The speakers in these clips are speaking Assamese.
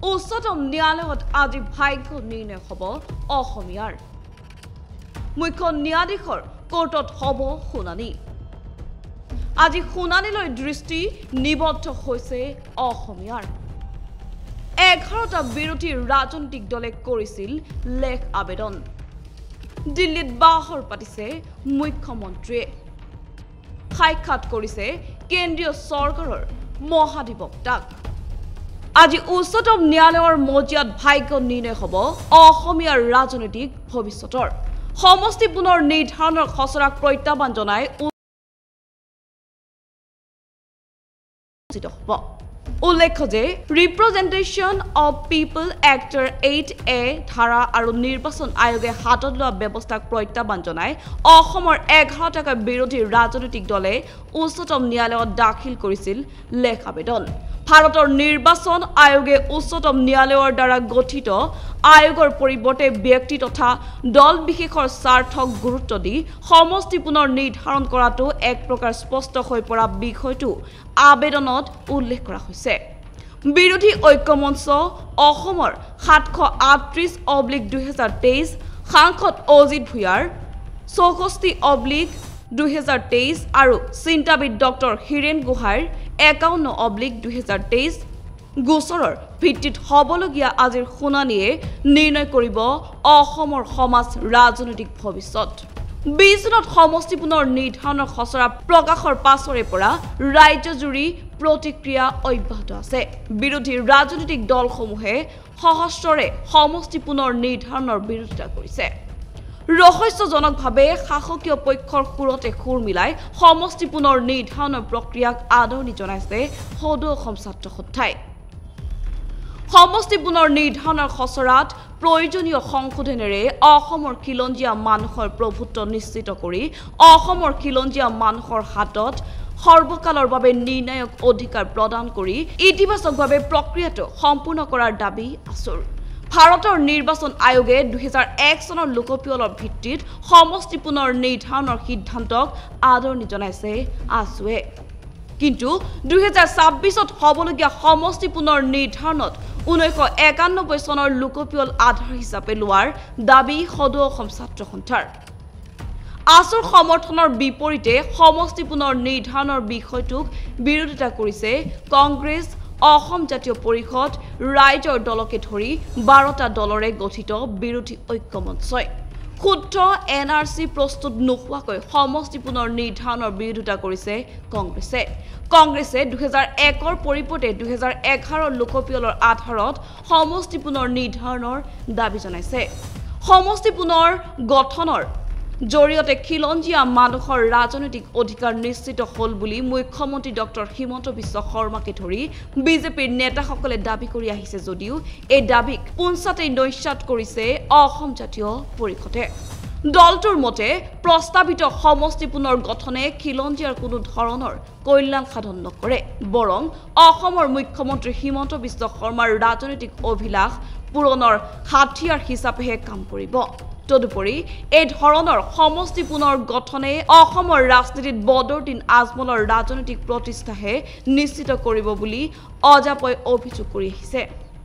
উচ্চতম ন্যায়ালয়ত আজি ভাগ্য নিৰ্ণয় হ'ব অসমীয়াৰ মুখ্য ন্যায়াধীশৰ কোৰ্টত হ'ব শুনানি আজি শুনানিলৈ দৃষ্টি নিবদ্ধ হৈছে অসমীয়াৰ 11টা বিৰোধী ৰাজনৈতিক দলে কৰিছিল লেখ আবেদন দিল্লীত বাহৰ পাতিছে মুখ্যমন্ত্ৰীয়ে সাক্ষাৎ কৰিছে কেন্দ্ৰীয় চৰকাৰৰ মহাধিবক্তাক আজি উচ্চতম ন্যায়ালয়ৰ মজিয়াত ভাগ্য নিৰ্ণয় হ'ব অসমীয়াৰ ৰাজনৈতিক ভৱিষ্যতৰ সমষ্টি পুনৰ নিৰ্ধাৰণৰ খচৰাক প্ৰত্যাহ্বান জনাই উল্লেখ্য যে representation of people actor 8A ধাৰা আৰু নিৰ্বাচন আয়োগে হাতত লোৱা ব্যৱস্থাক প্ৰত্যাহ্বান জনাই অসমৰ 11টা বিৰোধী ৰাজনৈতিক দলে উচ্চতম ন্যায়ালয়ত দাখিল কৰিছিল লেখ আবেদন ভাৰতৰ নিৰ্বাচন আয়োগে উচ্চতম ন্যায়ালয়ৰ দ্বাৰা গঠিত আয়োগৰ পৰিৱৰ্তে ব্যক্তি তথা দল বিশেষৰ স্বাৰ্থক গুৰুত্ব দি সমষ্টি পুনৰ নিৰ্ধাৰণ কৰাটো এক প্ৰকাৰ স্পষ্ট হৈ পৰা বিষয়টো আবেদনত উল্লেখ কৰা হৈছে বিৰোধী ঐক্যমঞ্চ অসমৰ 738/2023 সাংসদ অজিত ভূঞাৰ 64/2023 আৰু চিন্তাবিদ ডক্টৰ হিৰেণ গোহাঁইৰ 51/2023 গোচৰৰ ভিত্তিত হ'বলগীয়া আজিৰ শুনানিয়ে নিৰ্ণয় কৰিব অসমৰ সমাজ ৰাজনৈতিক ভৱিষ্যত 20 জুনত সমষ্টি পুনৰ নিৰ্ধাৰণৰ খচৰা প্ৰকাশৰ পাছৰে পৰা ৰাজ্যজুৰি প্ৰতিক্ৰিয়া অব্যাহত আছে বিৰোধী ৰাজনৈতিক দলসমূহে সহস্ৰৰে সমষ্টি পুনৰ নিৰ্ধাৰণৰ বিৰোধিতা কৰিছে ৰহস্যজনকভাৱে শাসকীয় পক্ষৰ সুৰতে সুৰ মিলাই সমষ্টি পুনৰ নিৰ্ধাৰণৰ প্ৰক্ৰিয়াক আদৰণি জনাইছে সদৌ অসম ছাত্ৰ সন্থাই সমষ্টি পুনৰ নিৰ্ধাৰণৰ খচৰাত প্ৰয়োজনীয় সংশোধনেৰে অসমৰ খিলঞ্জীয়া মানুহৰ প্ৰভুত্ব নিশ্চিত কৰি অসমৰ খিলঞ্জীয়া মানুহৰ হাতত সৰ্বকালৰ বাবে নিৰ্ণায়ক অধিকাৰ প্ৰদান কৰি ইতিবাচকভাৱে প্ৰক্ৰিয়াটো সম্পূৰ্ণ কৰাৰ দাবী আছুৰ ভাৰতৰ নিৰ্বাচন আয়োগে 2001 চনৰ লোকপিয়লৰ ভিত্তিত সমষ্টি পুনৰ নিৰ্ধাৰণৰ সিদ্ধান্তক আদৰণি জনাইছে আছুৱে কিন্তু 2026ত হ'বলগীয়া সমষ্টি পুনৰ নিৰ্ধাৰণত 1991 চনৰ লোকপিয়ল আধাৰ হিচাপে লোৱাৰ দাবী সদৌ অসম ছাত্ৰ সন্থাৰ আছুৰ সমৰ্থনৰ বিপৰীতে সমষ্টি পুনৰ নিৰ্ধাৰণৰ বিষয়টোক বিৰোধিতা কৰিছে কংগ্ৰেছ অসম জাতীয় পৰিষদ ৰাইজৰ দলকে ধৰি 12টা দলৰে গঠিত বিৰোধী ঐক্যমঞ্চই ক্ষুদ্ৰ NRC প্ৰস্তুত নোহোৱাকৈ সমষ্টি পুনৰ নিৰ্ধাৰণৰ বিৰোধিতা কৰিছে কংগ্ৰেছে 2001ৰ পৰিৱৰ্তে 2011ৰ লোকপিয়লৰ আধাৰত সমষ্টি পুনৰ নিৰ্ধাৰণৰ দাবী জনাইছে সমষ্টি পুনৰ গঠনৰ জৰিয়তে খিলঞ্জীয়া মানুহৰ ৰাজনৈতিক অধিকাৰ নিশ্চিত হ'ল বুলি মুখ্যমন্ত্ৰী ডক্টৰ হিমন্ত বিশ্ব শৰ্মাকে ধৰি বিজেপিৰ নেতাসকলে দাবী কৰি আহিছে যদিও এই দাবীক পুনচাতেই নস্যাৎ কৰিছে অসম জাতীয় পৰিষদে দলটোৰ মতে প্ৰস্তাৱিত সমষ্টি পুনৰ গঠনে খিলঞ্জীয়াৰ কোনো ধৰণৰ কল্যাণ সাধন নকৰে বৰং অসমৰ মুখ্যমন্ত্ৰী হিমন্ত বিশ্ব শৰ্মাৰ ৰাজনৈতিক অভিলাষ পূৰণৰ হাতিয়াৰ হিচাপেহে কাম কৰিব তদুপৰি এই ধৰণৰ সমষ্টি পুনৰ গঠনে অসমৰ ৰাজনীতিত বদৰুদ্দিন আজমলৰ ৰাজনৈতিক প্ৰতিষ্ঠাহে নিশ্চিত কৰিব বুলি অজাপই অভিযোগ কৰি আহিছে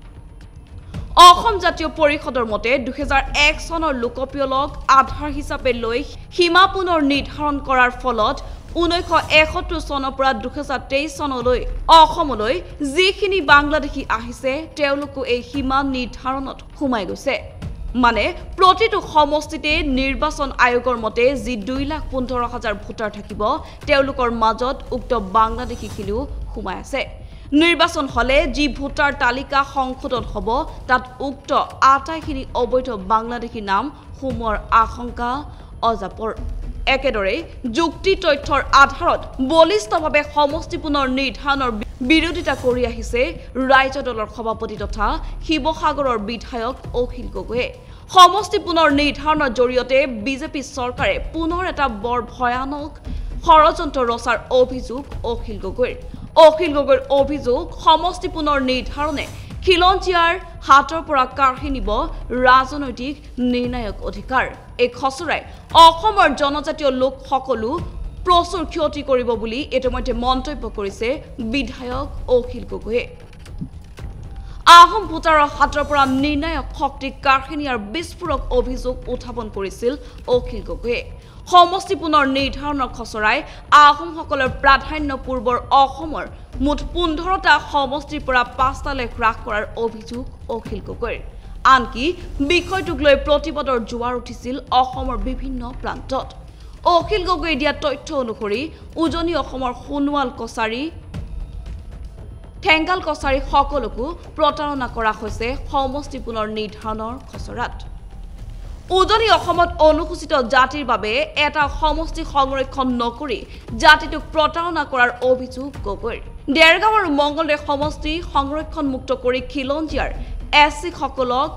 অসম জাতীয় পৰিষদৰ মতে 2001 চনৰ লোকপিয়লক আধাৰ হিচাপে লৈ সীমা পুনৰ নিৰ্ধাৰণ কৰাৰ ফলত 1971 চনৰ পৰা 2023 চনলৈ অসমলৈ যিখিনি বাংলাদেশী আহিছে তেওঁলোকো এই সীমা নিৰ্ধাৰণত সোমাই গৈছে মানে প্ৰতিটো সমষ্টিতে নিৰ্বাচন আয়োগৰ মতে যি 2,15,000 ভোটাৰ থাকিব তেওঁলোকৰ মাজত উক্ত বাংলাদেশীখিনিও সোমাই আছে নিৰ্বাচন হলে যি ভোটাৰ তালিকা সংশোধন হ'ব তাত উক্ত আটাইখিনি অবৈধ বাংলাদেশী নাম সোমোৱাৰ আশংকা অজাপৰ একেদৰে যুক্তি তথ্যৰ আধাৰত বলিষ্ঠভাৱে সমষ্টি পুনৰ নিৰ্ধাৰণৰ বিৰোধিতা কৰি আহিছে ৰাইজ দলৰ সভাপতি তথা শিৱসাগৰৰ বিধায়ক অখিল গগৈয়ে সমষ্টি পুনৰ নিৰ্ধাৰণৰ জৰিয়তে বিজেপি চৰকাৰে পুনৰ এটা বৰ ভয়ানক ষড়যন্ত্ৰ ৰচাৰ অভিযোগ অখিল গগৈৰ অভিযোগ সমষ্টি পুনৰ নিৰ্ধাৰণে খিলঞ্জীয়াৰ হাতৰ পৰা কাঢ়ি নিব ৰাজনৈতিক নিৰ্ণায়ক অধিকাৰ এই খচৰাই অসমৰ জনজাতীয় লোক সকলো প্ৰচুৰ ক্ষতি কৰিব বুলি ইতিমধ্যে মন্তব্য কৰিছে বিধায়ক অখিল গগৈয়ে আহোম ভোটাৰৰ হাতৰ পৰা নিৰ্ণায়ক শক্তি কাঢ়ি নিয়াৰ বিস্ফোৰক অভিযোগ উত্থাপন কৰিছিল অখিল গগৈয়ে সমষ্টি পুনৰ নিৰ্ধাৰণৰ খচৰাই আহোমসকলৰ প্ৰাধান্য পূৰ্বৰ অসমৰ মুঠ 15টা সমষ্টিৰ পৰা 5টালৈ হ্ৰাস কৰাৰ অভিযোগ অখিল গগৈৰ আনকি বিষয়টোক লৈ প্ৰতিবাদৰ জোৱাৰ উঠিছিল অসমৰ বিভিন্ন প্ৰান্তত অখিল গগৈয়ে দিয়া তথ্য অনুসৰি উজনি অসমৰ সোণোৱাল কছাৰী ঠেংগাল কছাৰী সকলকো প্ৰতাৰণা কৰা হৈছে সমষ্টি পুনৰ নিৰ্ধাৰণৰ খচৰাত উজনি অসমত অনুসূচিত জাতিৰ বাবে এটা সমষ্টি সংৰক্ষণ নকৰি জাতিটোক প্ৰতাৰণা কৰাৰ অভিযোগ গগৈৰ দেৰগাঁও আৰু মংগলদৈ সমষ্টি সংৰক্ষণ মুক্ত কৰি খিলঞ্জীয়াৰ এছচি সকলক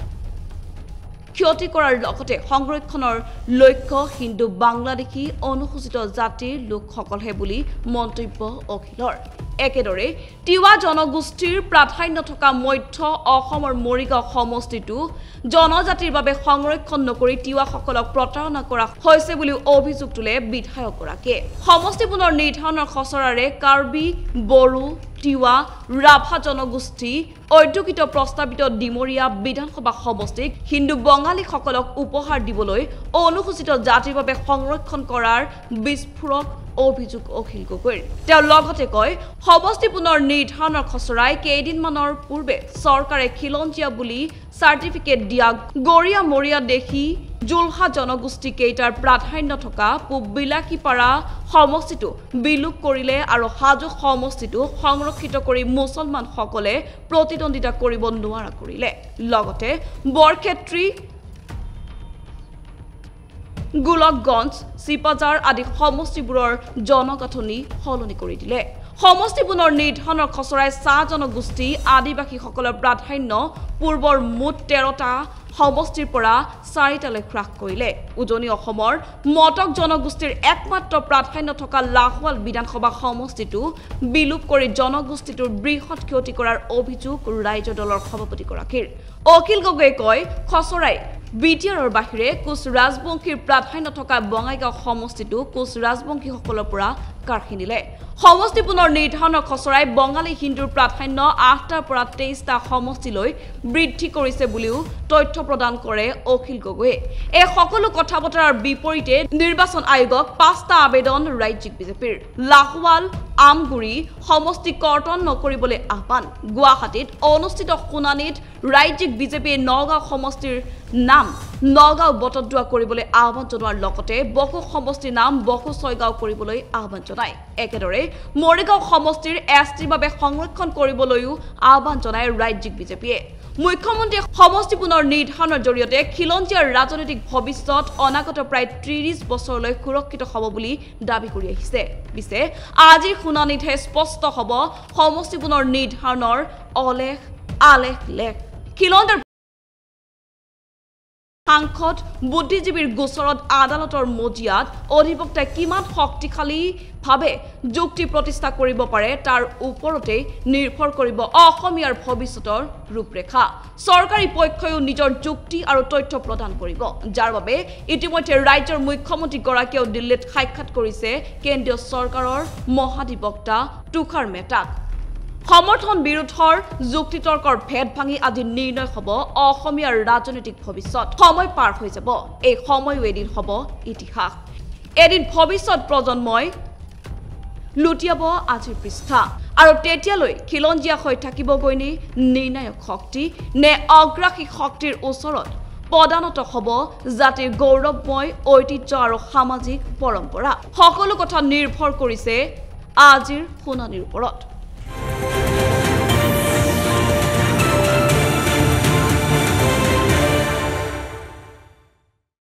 ক্ষতি কৰাৰ লগতে সংৰক্ষণৰ লক্ষ্য হিন্দু বাংলাদেশী অনুসূচিত জাতিৰ লোকসকলহে বুলি মন্তব্য অখিলৰ একেদৰে তিৱা জনগোষ্ঠীৰ প্ৰাধান্য থকা মধ্য অসমৰ মৰিগাঁও সমষ্টিটো জনজাতিৰ বাবে সংৰক্ষণ নকৰি তিৱাসকলক প্ৰতাৰণা কৰা হৈছে বুলি অভিযোগ তোলে বিধায়কগৰাকীয়ে সমষ্টি পুনৰ নিৰ্ধাৰণৰ খচৰাৰে কাৰ্বি বড়ো তিৱা ৰাভা জনগোষ্ঠী ঔদ্যোগিক প্ৰস্তাৱিত ডিমৰীয়া বিধানসভা সমষ্টিক হিন্দু বঙালীসকলক উপহাৰ দিবলৈ অনুসূচিত জাতিৰ বাবে সংৰক্ষণ কৰাৰ বিস্ফোৰক অভিযোগ অখিল গগৈৰ তেওঁ লগতে কয় সমষ্টি পুনৰ নিৰ্ধাৰণৰ খচৰাই কেইদিনমানৰ পূৰ্বে চৰকাৰে খিলঞ্জীয়া বুলি চাৰ্টিফিকেট দিয়া গৰিয়া মৰিয়া দেশী জুলহা জনগোষ্ঠী কেইটাৰ প্ৰাধান্য থকা পূব বিলাকীপাৰা সমষ্টিটো বিলুপ কৰিলে আৰু হাজো সমষ্টিটো সংৰক্ষিত কৰি মুছলমানসকলে প্ৰতিদ্বন্দ্বিতা কৰিব নোৱাৰা কৰিলে লগতে বৰক্ষেত্ৰী গোলকগঞ্জ চিপাজাৰ আদি সমষ্টিবোৰৰ জনগাঁথনি সলনি কৰি দিলে সমষ্টি পুনৰ নিৰ্ধাৰণৰ খচৰাই চাহ জনগোষ্ঠী আদিবাসীসকলৰ প্ৰাধান্য পূৰ্বৰ মুঠ 13টা সমষ্টিৰ পৰা 4টালৈ হ্ৰাস কৰিলে উজনি অসমৰ মটক জনগোষ্ঠীৰ একমাত্ৰ প্ৰাধান্য থকা লাহোৱাল বিধানসভা সমষ্টিটো বিলুপ কৰি জনগোষ্ঠীটোৰ বৃহৎ ক্ষতি কৰাৰ অভিযোগ ৰাজ্য দলৰ সভাপতিগৰাকীৰ অখিল গগৈয়ে কয় খচৰাই বিটিআৰৰ বাহিৰে কোচ ৰাজবংশীৰ প্ৰাধান্য থকা বঙাইগাঁও সমষ্টিটো কোচ ৰাজবংশীসকলৰ পৰা কাঢ়ি নিলে সমষ্টি পুনৰ নিৰ্ধাৰণৰ খচৰাই বঙালী হিন্দুৰ প্ৰাধান্য 8টাৰ পৰা 23টা সমষ্টিলৈ বৃদ্ধি কৰিছে বুলিও তথ্য প্ৰদান কৰে অখিল গগৈয়ে এই সকলো কথা বতৰাৰ বিপৰীতে নিৰ্বাচন আয়োগক 5টা আবেদন ৰাজ্যিক বিজেপিৰ লাহোৱাল আমগুৰি সমষ্টি কৰ্তন নকৰিবলৈ আহ্বান গুৱাহাটীত অনুষ্ঠিত শুনানিত ৰাজ্যিক বিজেপিয়ে নগাঁও সমষ্টিৰ নাম নগাঁও বটদ্ৰোৱা কৰিবলৈ আহ্বান জনোৱাৰ লগতে বকো সমষ্টিৰ নাম বকো ছয়গাঁও কৰিবলৈ আহ্বান জনায় একেদৰে মৰিগাঁও সমষ্টিৰ এছটিৰ বাবে সংৰক্ষণ কৰিবলৈও আহ্বান জনায় ৰাজ্যিক বিজেপিয়ে মুখ্যমন্ত্ৰীয়ে সমষ্টি পুনৰ নিৰ্ধাৰণৰ জৰিয়তে খিলঞ্জীয়াৰ ৰাজনৈতিক ভৱিষ্যত অনাগত প্ৰায় 30 বছৰলৈ সুৰক্ষিত হ'ব বুলি দাবী কৰি আহিছে পিছে আজিৰ শুনানিতহে স্পষ্ট হ'ব সমষ্টি পুনৰ নিৰ্ধাৰণৰ অলেখ আলেখ লেখ খিলঞ্জীয়াৰ সাংসদ বুদ্ধিজীৱীৰ গোচৰত আদালতৰ মজিয়াত অধিবক্তাই কিমান শক্তিশালীভাৱে যুক্তি প্ৰতিষ্ঠা কৰিব পাৰে তাৰ ওপৰতে নিৰ্ভৰ কৰিব অসমীয়াৰ ভৱিষ্যতৰ ৰূপৰেখা চৰকাৰী পক্ষয়ো নিজৰ যুক্তি আৰু তথ্য প্ৰদান কৰিব যাৰ বাবে ইতিমধ্যে ৰাজ্যৰ মুখ্যমন্ত্ৰীগৰাকীয়েও দিল্লীত সাক্ষাৎ কৰিছে কেন্দ্ৰীয় চৰকাৰৰ মহাধিবক্তা তুষাৰ মেহতাক সমৰ্থন বিৰোধৰ যুক্তিতৰ্কৰ ভেদ ভাঙি আজি নিৰ্ণয় হ'ব অসমীয়াৰ ৰাজনৈতিক ভৱিষ্যত সময় পাৰ হৈ যাব এই সময়ো এদিন হ'ব ইতিহাস এদিন ভৱিষ্যত প্ৰজন্মই লুটিয়াব আজিৰ পৃষ্ঠা আৰু তেতিয়ালৈ খিলঞ্জীয়া হৈ থাকিবগৈনে নিৰ্ণায়ক শক্তি নে অগ্ৰাসী শক্তিৰ ওচৰত পদানত হ'ব জাতিৰ গৌৰৱময় ঐতিহ্য আৰু সামাজিক পৰম্পৰা সকলো কথা নিৰ্ভৰ কৰিছে আজিৰ শুনানিৰ ওপৰত